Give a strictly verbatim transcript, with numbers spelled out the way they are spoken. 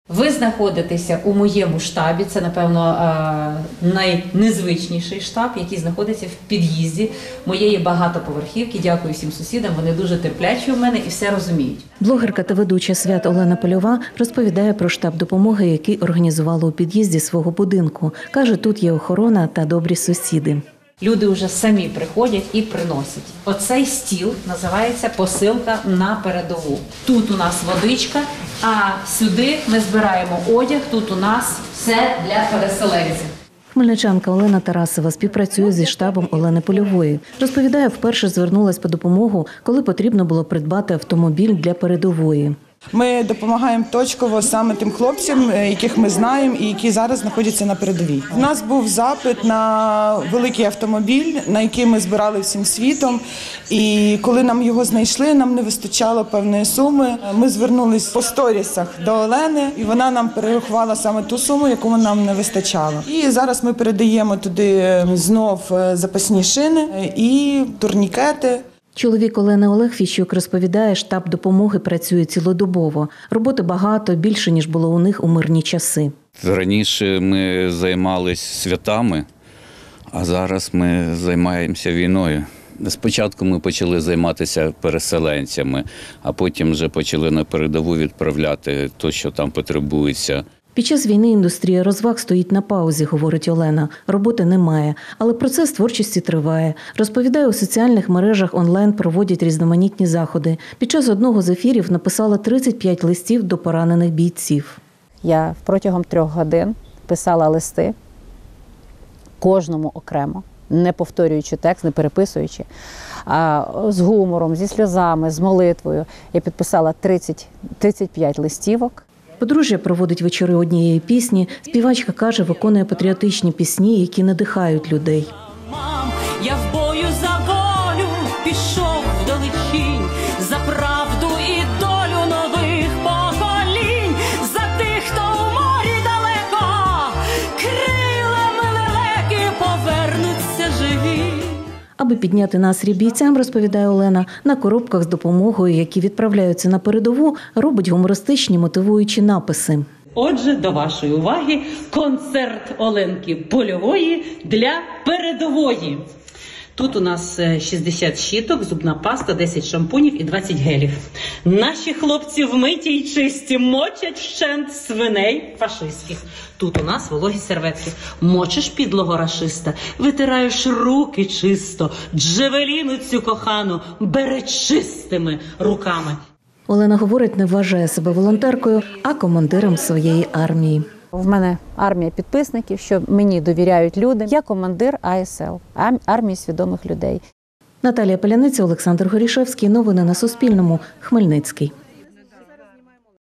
Ви знаходитеся у моєму штабі, це, напевно, найнезвичніший штаб, який знаходиться в під'їзді моєї багатоповерхівки. Дякую всім сусідам, вони дуже терплячі у мене і все розуміють. Блогерка та ведуча свят Олена Польова розповідає про штаб допомоги, який організувала у під'їзді свого будинку. Каже, тут є охорона та добрі сусіди. Люди вже самі приходять і приносять. Оцей стіл називається «Посилка на передову». Тут у нас водичка, а сюди ми збираємо одяг, тут у нас все для переселенців. Хмельничанка Олена Тарасова співпрацює зі штабом Олени Польової. Розповідає, вперше звернулась по допомогу, коли потрібно було придбати автомобіль для передової. Ми допомагаємо точково саме тим хлопцям, яких ми знаємо і які зараз знаходяться на передовій. У нас був запит на великий автомобіль, на який ми збирали всім світом. І коли нам його знайшли, нам не вистачало певної суми. Ми звернулись по сторісах до Олени, і вона нам перерахувала саме ту суму, яку нам не вистачало. І зараз ми передаємо туди знов запасні шини і турнікети. Чоловік Олени Олег Фіщук розповідає, штаб допомоги працює цілодобово. Роботи багато, більше, ніж було у них у мирні часи. Раніше ми займалися святами, а зараз ми займаємося війною. Спочатку ми почали займатися переселенцями, а потім вже почали на передову відправляти те, що там потребується. Під час війни індустрія розваг стоїть на паузі, говорить Олена. Роботи немає, але процес творчості триває. Розповідає, у соціальних мережах онлайн проводять різноманітні заходи. Під час одного з ефірів написала тридцять п'ять листів до поранених бійців. Я протягом трьох годин писала листи, кожному окремо, не повторюючи текст, не переписуючи, а з гумором, зі сльозами, з молитвою. Я підписала тридцять, тридцять п'ять листівок. Подружжя проводить вечори однієї пісні. Співачка каже, виконує патріотичні пісні, які надихають людей. Я в бою за волю пішов вдалечінь, за правду і долю нових поколінь, за тих, хто у морі далеко, крилами лелеки повернуться живі. Аби підняти настрій бійцям, розповідає Олена, на коробках з допомогою, які відправляються на передову, робить гумористичні мотивуючі написи. Отже, до вашої уваги концерт Оленки Польової для передової. Тут у нас шістдесят щіток, зубна паста, десять шампунів і двадцять гелів. Наші хлопці вмиті й чисті, мочать вщент свиней фашистських. Тут у нас вологі серветки. Мочиш підлого рашиста, витираєш руки чисто, джевеліну цю кохану бере чистими руками. Олена говорить, не вважає себе волонтеркою, а командиром своєї армії. В мене армія підписників, що мені довіряють люди. Я командир А С Л, армії свідомих людей. Наталія Паляниця, Олександр Горішевський. Новини на Суспільному. Хмельницький.